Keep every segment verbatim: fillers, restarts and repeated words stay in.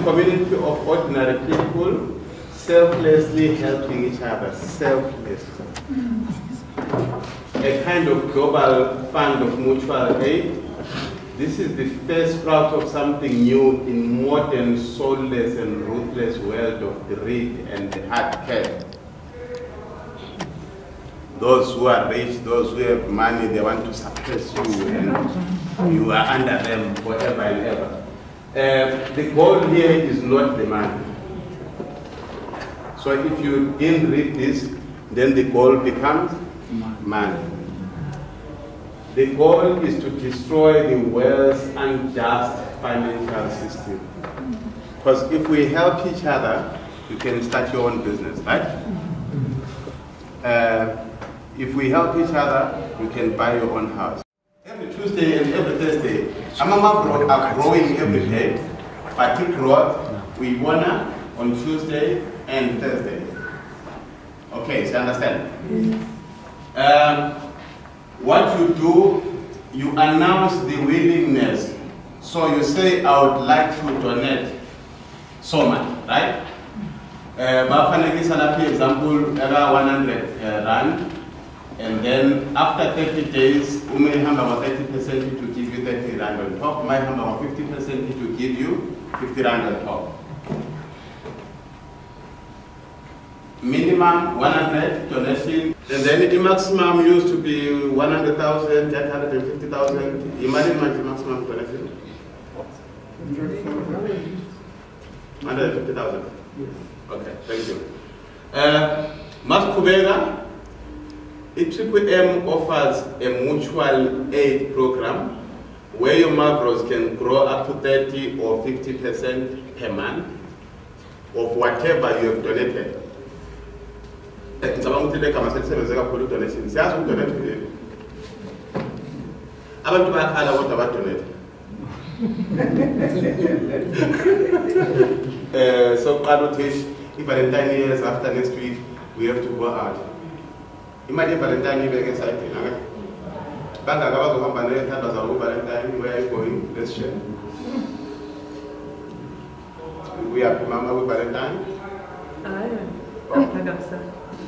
community of ordinary people selflessly helping each other, selfless. A kind of global fund of mutual aid. This is the first sprout of something new in modern, soulless and ruthless world of greed and hard care. Those who are rich, those who have money, they want to suppress you and you are under them forever and ever. Uh, the goal here is not the money. So if you didn't read this, then the goal becomes money. The goal is to destroy the world's unjust financial system. Because if we help each other, you can start your own business, right? Uh, if we help each other, you can buy your own house. Every Tuesday and every Thursday, Amama are growing every day. Batik Road, we wanna on Tuesday and Thursday. Okay, so you understand? Um, what you do, you announce the willingness. So you say, I would like to donate so much, right? Bafanagi Salapi example, era one hundred rand. And then after thirty days, you may have about thirty percent to give you thirty rand on top. Might have about fifty percent to give you fifty rand on top. Minimum one hundred donation. And then the maximum used to be one hundred thousand, one hundred fifty thousand. Imagine the maximum donation. one hundred fifty thousand. Okay, thank you. Uh, Mas Kubega. I Triple M offers a mutual aid program where your Mavros can grow up to thirty or fifty percent per month of whatever you have donated. Abantu bakhala kodwa badonate. So Qalotish, if Valentine years after next week we have to go out. Imagine Valentine you get excited. Banga gabazo hamba ne thanda za Valentine, where are you going? Let's share. We are Mama with Valentine. Aye. Oh.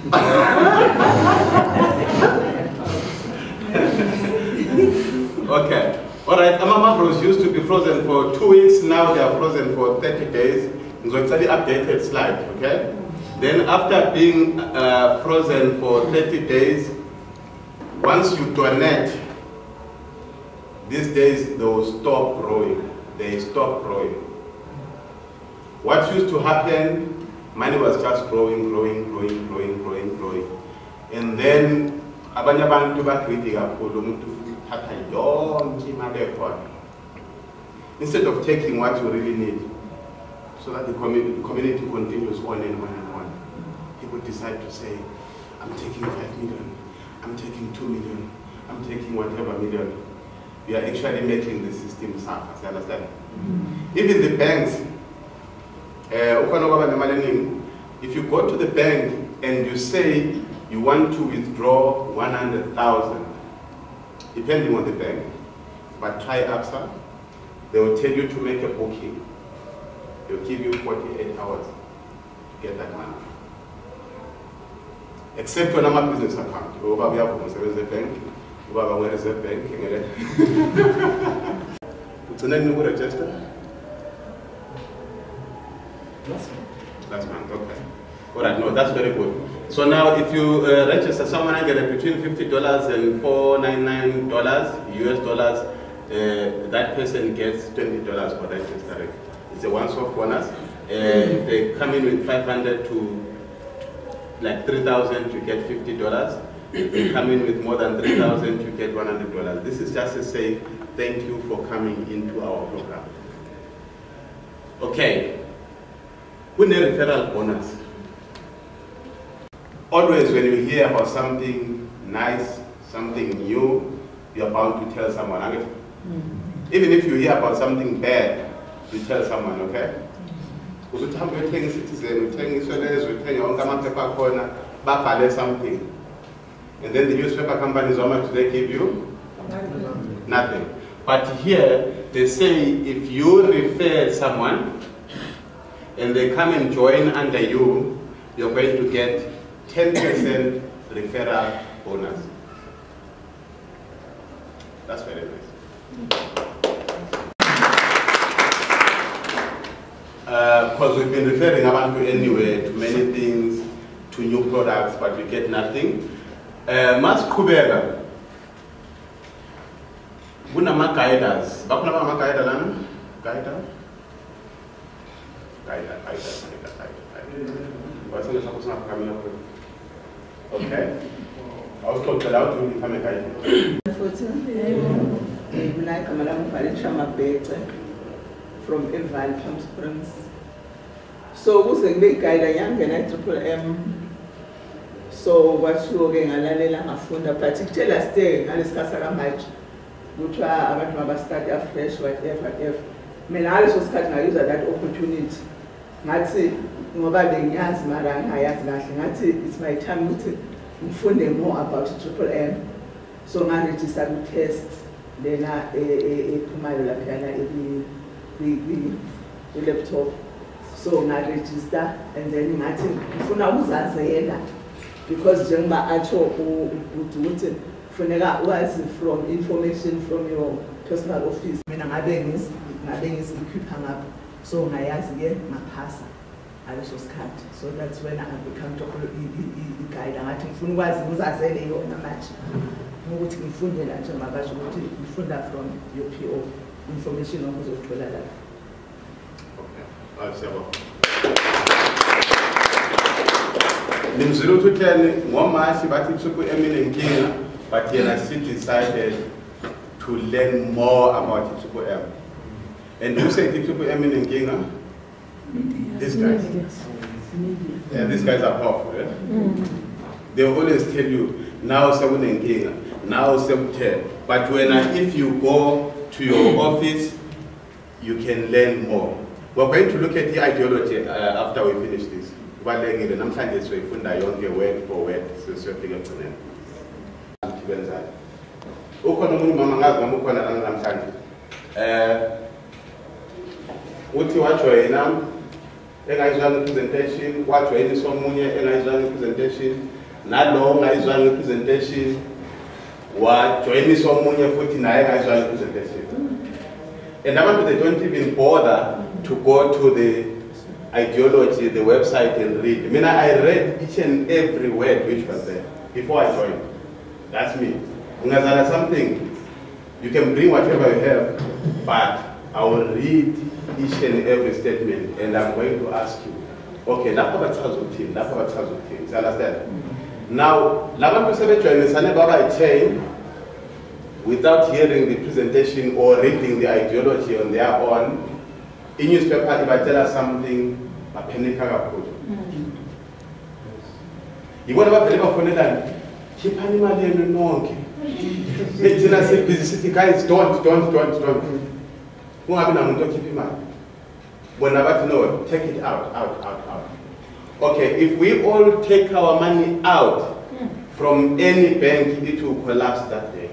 Okay. All right. Mama Bros used to be frozen for two weeks. Now they are frozen for thirty days. So it's an updated slide. Okay. Then after being uh, frozen for thirty days, once you donate, these days they will stop growing. They stop growing. What used to happen, money was just growing, growing, growing, growing, growing, growing. And then, abanye abantu bakriti kakhulu umuntu uthatha yonke imali ekhona. Instead of taking what you really need, so that the community, the community continues on and on and on. People decide to say, I'm taking five million, I'm taking two million, I'm taking whatever million. We are actually making the system suffer, you understand? Mm-hmm. Even the banks, uh, if you go to the bank and you say you want to withdraw one hundred thousand, depending on the bank, but try A B S A, they will tell you to make a booking. They'll give you forty-eight hours to get that money. Except when I'm a business account. Over we have a bank, over where is a bank. What's the name of the register? Last month. Last month, okay. All right, no, that's very good. So now if you uh, register someone and get it between fifty dollars and four ninety-nine dollars, U S dollars, uh, that person gets twenty dollars for registering. It's a once-off bonus. Uh, if they come in with five hundred to like three thousand, you get fifty dollars. If they come in with more than three thousand, you get one hundred dollars. This is just to say thank you for coming into our program. Okay. Who need referral bonus? Always when you hear about something nice, something new, you're bound to tell someone. Mm-hmm. Even if you hear about something bad, you tell someone, okay? Because we tell you citizen, we tell you Israelis, we tell you on something. And then the newspaper companies, how much do they give you? Nothing. Nothing. But here, they say if you refer someone, and they come and join under you, you're going to get ten percent referral bonus. That's very nice. Because uh, we've been referring about to anyway to many things, to new products, but we get nothing. Uh, Mas Kubega. Buna ma guiders. Bakuna ma guider lana? Guider? Guider, guider, guider, guider. What's the supposed to come up with? Okay. I was told out to become a guide. From Eval, Palm Springs. So, who's a big guide? I am going to triple M. So, what you are going to funda, particularly last day, I discussed a match, which are about to start afresh, whatever, whatever. I also start to use that opportunity. That's it. It's my time to find more about triple M. So, I registered to test. Then I Khumalo the, the, the laptop. So I register and then I think because Jamba Acho was from information from your personal office. When I'm having is equip hang up. So I ask again my passer. I was cut. So that's when I become to guide. I think Fun was was I said you on a match. What you funded at your magasin, what you funded from your P O. Information on the toilet. In zero to ten, one man she batted super eminent king, but he has decided to learn more about Super M. And who said Super eminent king? These guys. Yeah, these guys are powerful. Yeah? Mm. They always tell you now seven and king, now seven ten. But when uh, if you go to your office, you can learn more. We're going to look at the ideology uh, after we finish this. I'm trying to say, word for word, so so figure for them. What you watch right now, a presentation, watch any someone, a presentation, not long, I a presentation. What join me someone forty-nine as well presentation. And now they don't even bother to go to the ideology, the website and read. I mean, I read each and every word which was there before I joined. That's me. Unazala something, you can bring whatever you have, but I will read each and every statement and I'm going to ask you, okay, that's what I'm team, that's what I'm team. You understand? Now, without hearing the presentation or reading the ideology on their own, in newspaper, if I tell us something, I panic. You want to have a land? Keep animal and no. Guys, don't, don't, don't, don't. Who have been keep him out? When I know, take it out, out, out, out. Okay, if we all take our money out from any bank, it will collapse that day.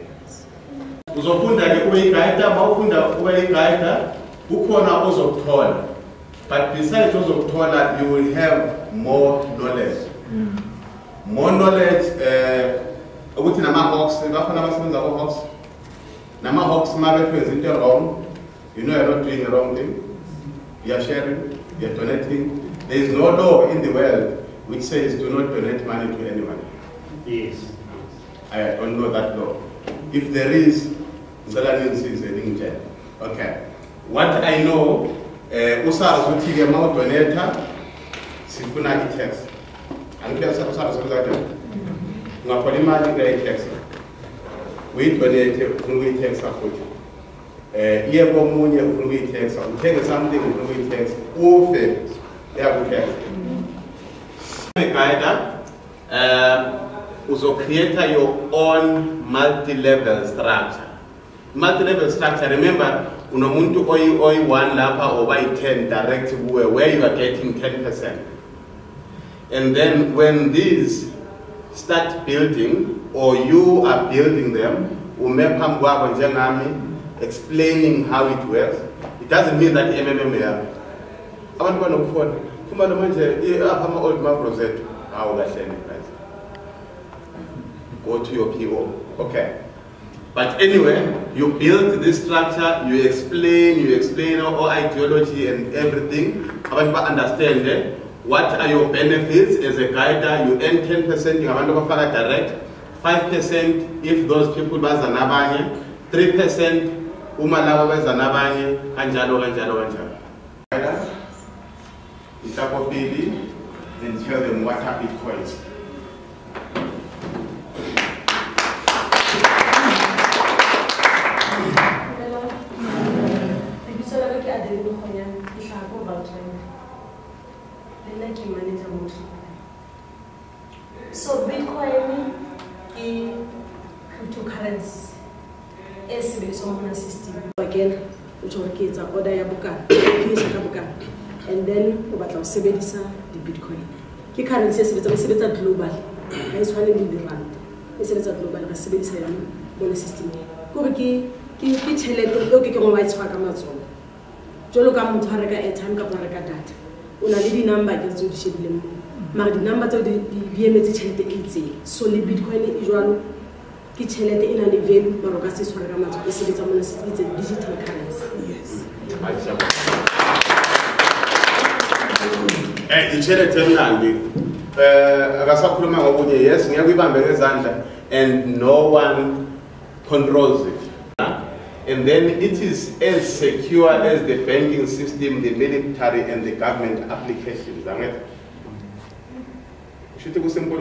But besides uzokuthola, you will have more knowledge. More knowledge, ukuthi nama-hawks, bakhona abasebenza ko-hawks. Nama-hawks mabekwenza into wrong, you know you're not doing the wrong thing. You're sharing, you're donating. There is no law in the world which says do not donate money to anyone. Yes. I don't know that law. If there is, okay. What I know, usaz uthi ke ma udonata sifuna i-tax. Angiphethe usaz uzakhe. Ngaphola imali nge-tax. Uyidonate ufuna uyi-tax futhi. Eh iye komunye ufuna uyi-tax, uthenge something ufuna uyi-tax, ufe yaku-tax. Guide, uh, uzo create your own multi-level structure. Multi-level structure, remember, unomuntu oyi oyi one lapha or by ten direct where, where you are getting ten percent. And then when these start building or you are building them, umepha mkwabo njengami explaining how it works. It doesn't mean that M M M here. Abantu banokufunda. Khumalo manje apha ama old mavros ethu awulahleni guys. Go to your P O. Okay. But anyway, you build this structure, you explain, you explain all ideology and everything. Abantu ba understand eh? What are your benefits as a guider? You earn ten percent, you have a direct, five percent if those people baza nabanye, three percent uma laba baza nabanye, kanjalo kanjalo kanjalo. Guiders, Isakopili, and tell them what are Bitcoins. So Bitcoin is cryptocurrency is based on a system. Again, which are kids are order yabuka, and then about sebedisa the Bitcoin. Ki currency is sebedisa global. Is one in the rand. Is sebedisa global. Is sebedisa yam on system. Ko ki ki ki chele to ki ko white swag amazo. Jolo ka motho ha reka airtime ka reka data. Una le di number ke tso di shebile. Mara di number tso di di emetse tšhelete e itseng. So le Bitcoin e jwalo ke tšhelete e na le value mara ka se swara ka matso e sebetsa mona se it's a digital currency. Yes. Eh itšhelete emnandi. Eh akasakhuluma ngokunye yes ngiyakuyibambe ngezandla and no one controls it. And then it is as secure as the banking system, the military, and the government applications. Should you simple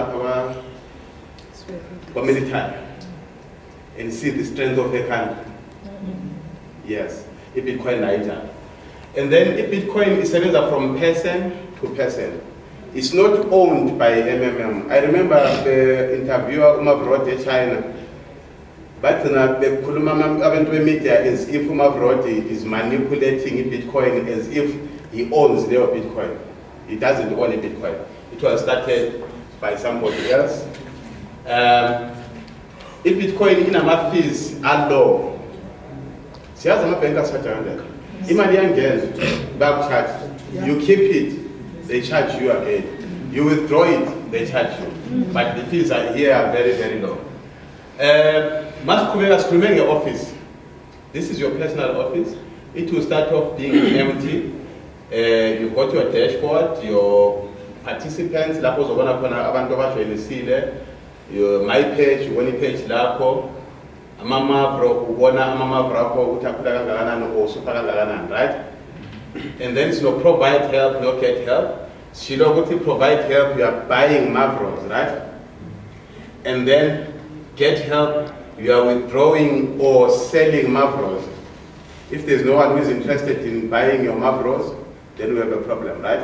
military and see the strength of the country? Yes, a Bitcoin Niger. And then a Bitcoin is from person to person. It's not owned by M M M. I remember the interviewer Uma brought to China. But the Kuluma media is if Umavroti is manipulating Bitcoin as if he owns their Bitcoin. He doesn't own a Bitcoin. It was started by somebody else. Um, if Bitcoin in a fees are low, she has a bank such a Imanian back charge. You keep it, they charge you again. You withdraw it, they charge you. But the fees are here are very, very low. Uh, Must remain your office. This is your personal office. It will start off being empty. Uh, you've got your dashboard, your participants, lapho zobona khona abantu abajoyinisile, your my page, one page lakho, amamavro ubona amamavro akho ukuthi akhula kangakanani or usupha kangakanani, right? And then it's no provide help, no get help. Shilo ukuthi provide help, you are buying mavros, right? And then get help, you are withdrawing or selling Mavros. If there's no one who is interested in buying your Mavros, then we have a problem, right?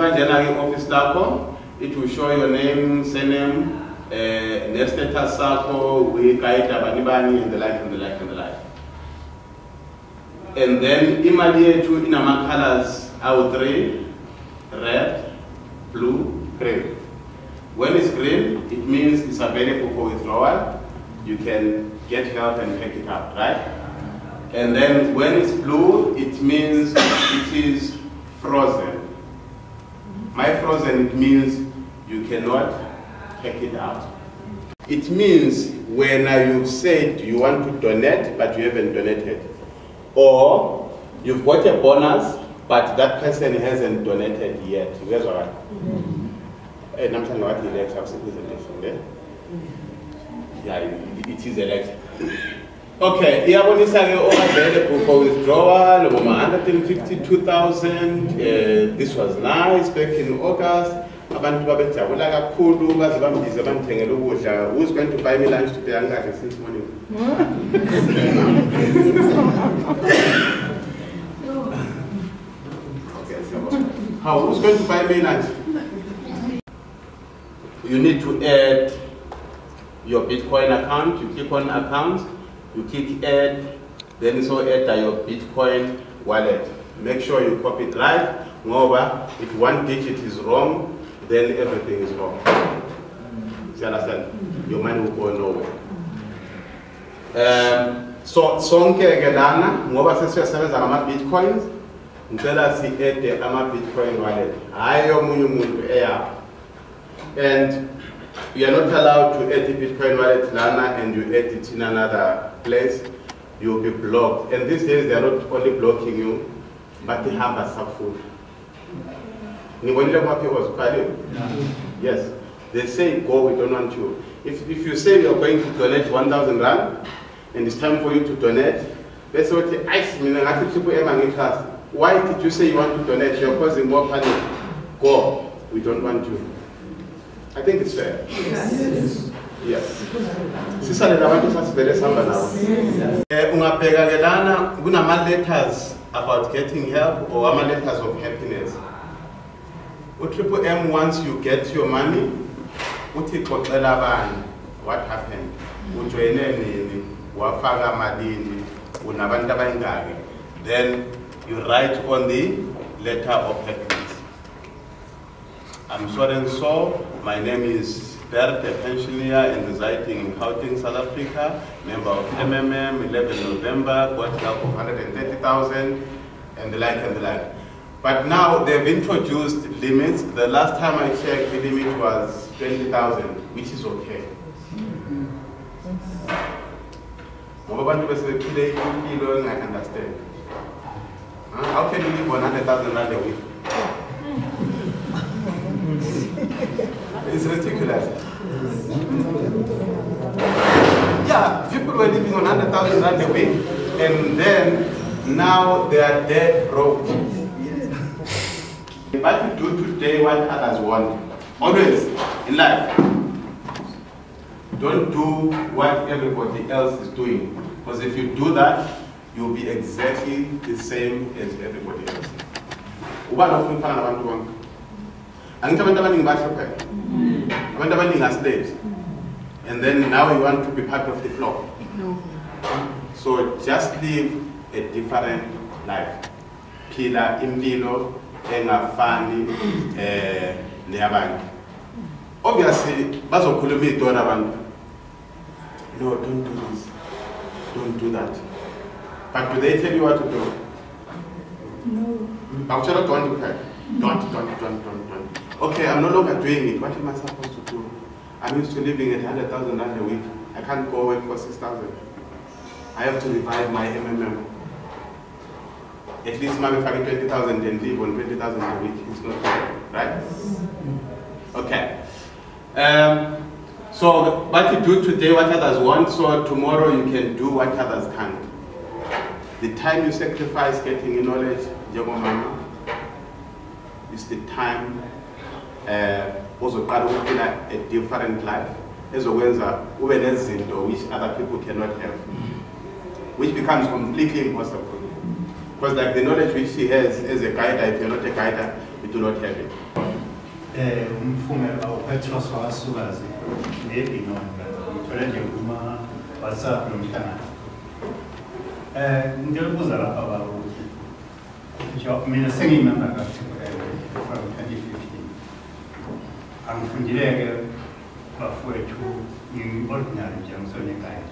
It will show your name, surname, uh, status, we guide abanibani, and the like, and the like, and the like. And then imali to in our colors are three: red, blue, green. When it's green, it means it's available for withdrawal. You can get help and pick it up, right? And then when it's blue, it means it is frozen. My frozen, it means you cannot take it out. It means when you've said you want to donate, but you haven't donated. Or you've got a bonus, but that person hasn't donated yet. You guys are right? And I'm telling you what the election is. Yeah, it is election. Okay, Iabonisa all available for withdrawal, over one hundred fifty-two thousand. Uh, this was nice back in August. Who's going to buy me lunch today? I'm going since morning. How? Who's going to buy me lunch? You need to add your Bitcoin account. You click on account, you click add, then so add your Bitcoin wallet. Make sure you copy it right. Moreover, if one digit is wrong, then everything is wrong. You understand? Your money will go nowhere. Um, so sonke gelana ngoba sesiyasebenza ngama Bitcoins ngicela si-ede ama-Bitcoin wallet, hayi omunye umuntu eyapha. And you are not allowed to add the Bitcoin wallet lana and you add it in another place, you will be blocked. And these days they are not only blocking you, but they have a sub-food. Yes, they say go, we don't want you. If, if you say you are going to donate one thousand rand, and it's time for you to donate, they say, why did you say you want to donate? You're causing more panic. Go, we don't want you. I think it's fair. Yes. Yes. Sisale nabantu sasivele samba nawo. Eh ungabheka ke lana kunama letters about getting help or ama letters of happiness. U Triple M, once you get your money, uthi xoxela abani what happened. Ujoyine nini, wafaka malini, unabantu abayingaki. Then you write on the letter of happiness. I'm so and so. My name is Bert, a pensioner and residing in Gauteng, South Africa, member of M M M, eleventh November, got help of one hundred thirty thousand, and the like and the like. But now they've introduced limits. The last time I checked, the limit was twenty thousand, which is okay. I understand. How can you live one hundred thousand rand a week? It's ridiculous. Yeah, people were living on one hundred thousand rand a week, and then now they are dead broke. But you do today what others want. Always in life. Don't do what everybody else is doing. Because if you do that, you'll be exactly the same as everybody else. And then now you want to be part of the flock. So just live a different life. Pila impilo engafani eh neyabantu. Obviously, bazokhuluma idona abantu. No, don't do this. Don't do that. But do they tell you what to do? No. Don't, don't, don't, don't, don't, don't. Okay, I'm no longer doing it. What am I supposed to do? I'm used to living at one hundred thousand rand a week. I can't go work for six thousand. I have to revive my M M M. At least maybe if I get twenty thousand and live on twenty thousand a week, it's not good, right? Okay. Um, so what you do today, what others want, so tomorrow you can do what others can't. The time you sacrifice getting knowledge, Mama, is the time also uh, a different life. As a which other people cannot have, which becomes completely impossible. Because like the knowledge which she has as a guide, if you're not a guide, you do not have it. Mina sengi member from twenty fifteen. I'm from Jirega, bafowethu ordinary Johnson guide.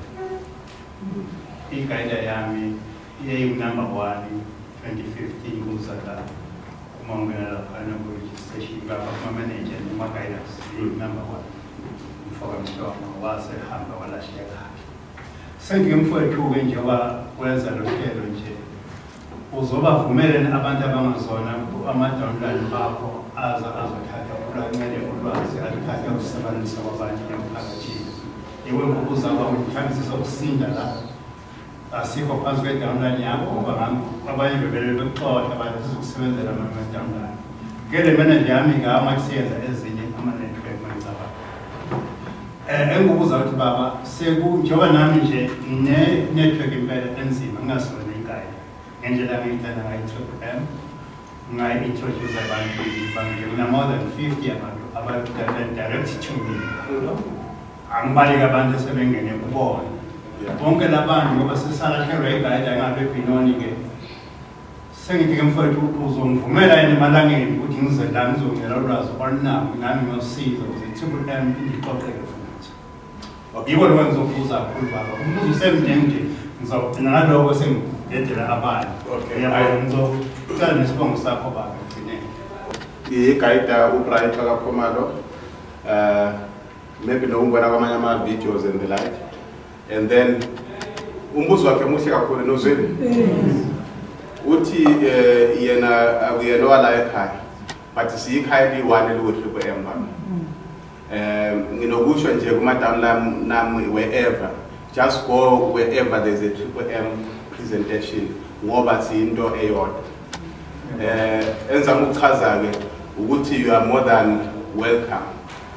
I guide yami ye number one twenty fifteen kusaka umongela phana ku registration baba manager noma guidance number one. Mfoka mntwana wase hamba walashiyeka. Sengimfowethu ke njengoba kwenza lo hlelo nje uzobavumelene abantu abangazona ama-downline bakho aza azothatha ulancele ulwazi aluthatha ukusebenzisa kwabantu emphakathini. Iwe ngokuzaba ukuthambisisa ukusinda la asikho phansi kwe-downline yakho ngoba abanye bebelele bekuxotha abantu sizokusebenzela ama-downline. Ngele manager yami ngama kusiyenza ezinye ama-network manizaba. Eh engukuza ukuthi baba seku njengoba nami nje ne-network impela enzima ngingasona ingane. Angela Milton and I took them. I introduced about more than fifty about that direct to me. I'm buying a band of seven in a board. Uncle Laban was a salary guide and I've been on again. Singing him for two Uzum for Mela and Malangi, putting the dams of Meloras or now in animal seeds of the Triple M in the public. Even ones of those are put by the same thing. So, nalokho sengidedela abanye. Okay. Yabo ngizocela nesibongo sakho baba ugcine. Iguide ubright ka Khumalo. Uh maybe no ngibona kwamanye ama videos and the like. And then umbuzo wakhe muhle kakhulu nozweni. Uthi yena uyena wala ekhaya. But siyikhaya liwani liwuhlupho emba. Um nginokusho nje kuma download nami wherever. Just go wherever there's a triple M presentation ngoba siyinto eyodwa. Eh enza ukuchaza ke ukuthi you are more than welcome.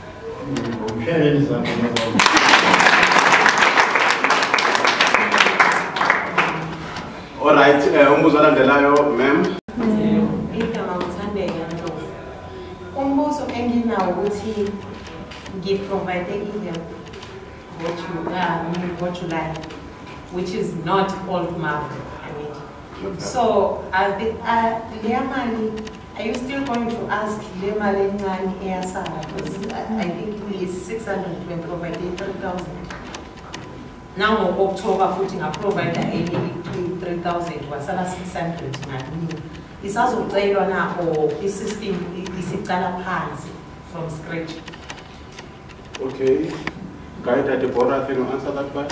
All right, umbuzo olandelayo ma'am. Igama ngithandeka Ndlovu. Umbuzo enginawo ukuthi ngiprovide i-help what you uh, what you like, which is not old mark. I mean, okay. So uh, the, uh, Leamali, are you still going to ask Leamali Nani Easara? Because I, I think it is six hundred when provided three thousand. Now October footing a provider eighty three thousand was six hundred. Is also played on or the system is it hands from scratch? Okay. Guide Deborah, can you answer that part?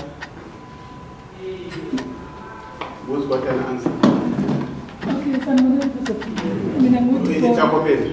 Who's got an answer? Okay, so I'm going to put I mean, I'm going to It's a copy.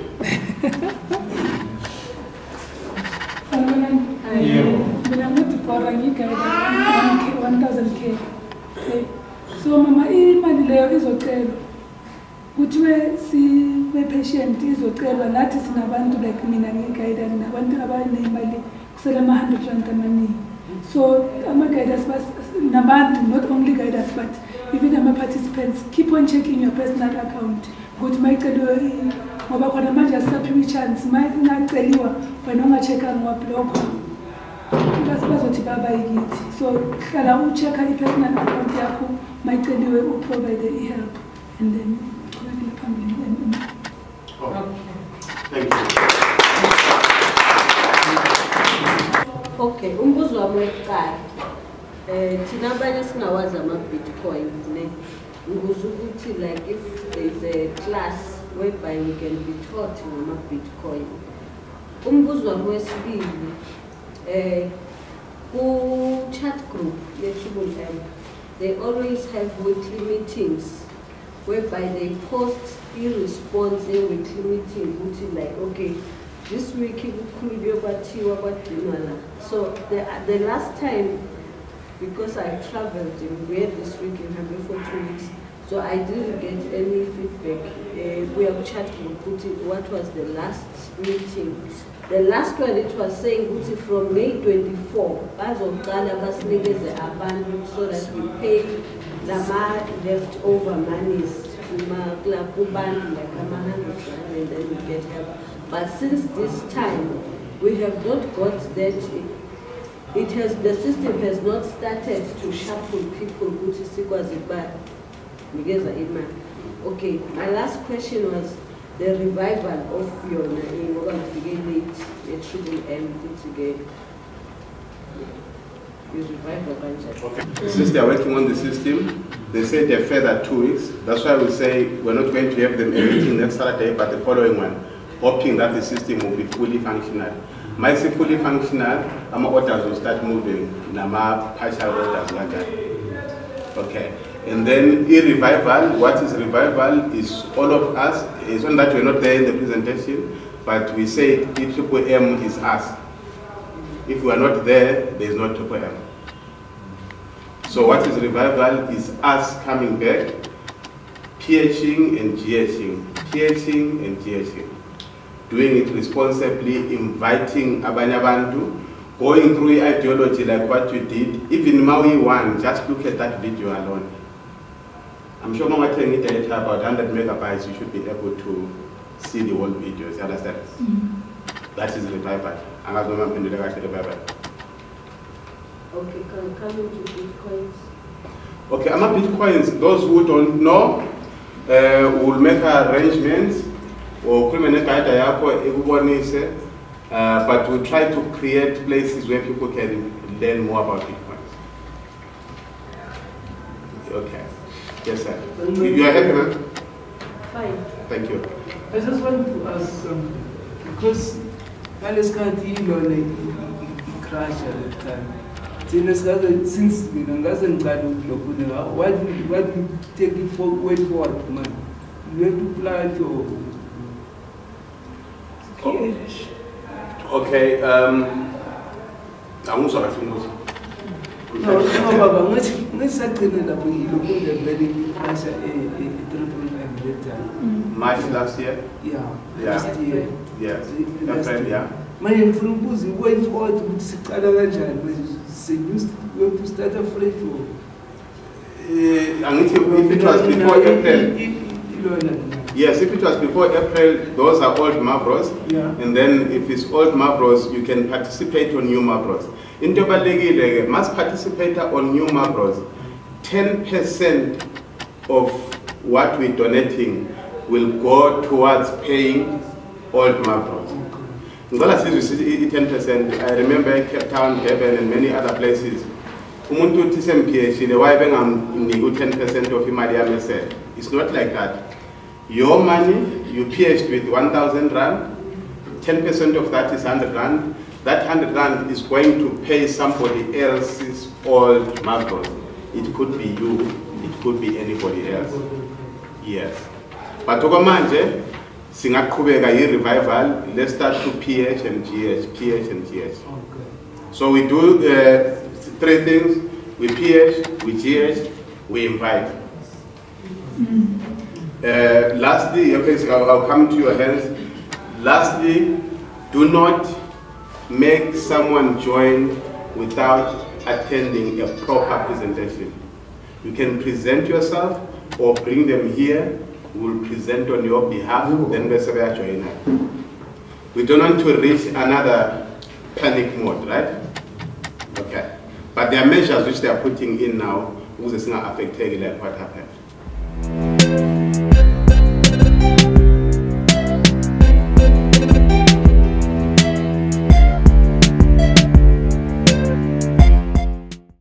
I'm going to pour a one thousand K. So, Mama, imali leyo izocelwa. Kuthiwe sibe patient izocelwa nathi sinabantu like mina ngiguide nabantu abanemali kusela ama one hundred rand amaningi. So ama guiders nabantu, not only guiders but even ama participants, keep on checking your personal account. Ukuthi mayicelwe ngoba khona manje asaphiwe chance mayingaceliwa wena ungachecka ngwabhlokho. Bazothi baba yikithi. So hlala uchecka i-personal account yakho mayiceliwe uprovide i-help and then Oh. Thank you. Okay, umbuzo wami wokuqala. Eh thina abanye singawazi ama Bitcoin ne. Ngibuza ukuthi like if there is a class whereby we can be taught ngama Bitcoin. Umbuzo wami wesibili eh ku chat group ye Global dot world they always have weekly meetings whereby they post e-response weekly meeting, which like, okay, this week so the, the last time, because I traveled and we had this week in Hamburg for two weeks, so I didn't get any feedback. Uh, we have chatted what was the last meeting. The last one, it was saying from May twenty-fourth, as of Ghana, so that we pay the leftover monies to like and then we get help. But since this time, we have not got that. It has the system has not started to shuffle people who to see was it bad. Okay, my last question was the revival of your name. We're going to begin it. It shouldn't end together. Okay. Since they are working on the system, they said a further two weeks. That's why we say we're not going to have them a meeting next Saturday, but the following one, hoping that the system will be fully functional. Might say fully functional, our orders will start moving, nama partial orders like that. Okay. And then e-revival, what is revival is all of us. It's not that we're not there in the presentation, but we say E triple M is us. If we are not there, there is no triple M. So what is revival is us coming back, PHing and GHing, PHing and GHing. Doing it responsibly, inviting abanye abantu, going through ideology like what you did. Even Maui one, just look at that video alone. I'm sure Mama telling it about one hundred megabytes, you should be able to see the whole videos, you understand? Mm-hmm. That is revival. Okay, can come into Bitcoins. Okay, I'm a Bitcoins. Those who don't know uh, will make arrangements or uh, but we'll try to create places where people can learn more about Bitcoins. Okay. Yes, sir. You, you are happy, ma'am? Fine. Thank you. I just want to ask something. Because Palace can't heal on a crash at the time. Since we don't what what we take it for wait for what, man? You have to plan to. Okay, um, I'm also asking you. No, no, Baba, let's say that we look at the very as a triple at that time. March last year? Yeah, Yeah. last year. Yes. Last Okay, year. yeah. My influence wait for it to sit at the we have to start afresh. Uh, if it was before April, yes, if it was before April, those are old Mavros. Yeah. And then if it's old Mavros, you can participate on new Mavros. In Tobalegile, must participate on new Mavros. ten percent of what we're donating will go towards paying old Mavros. Ngola sizwe ten percent. I remember in Cape Town, Durban, and many other places. Umuntu uthi semphile why bengamniki ten percent of imali yami esele. It's not like that. Your money, you P H with one thousand rand, ten percent of that is one hundred rand. That one hundred rand is going to pay somebody else's old Mavros. It could be you, it could be anybody else. Yes. But okwamanje singaqhubeka yi-revival, let's start to P H and G H, P H and G H. Okay. So we do uh, three things: we P H, we G H, we invite. Uh, lastly, okay, so I'll, I'll come to your hands. Lastly, do not make someone join without attending a proper presentation. You can present yourself or bring them here. We'll present on your behalf, then we'll join us. We don't want to reach another panic mode, right? Okay. But there are measures which they are putting in now, which is not affecting like what happened.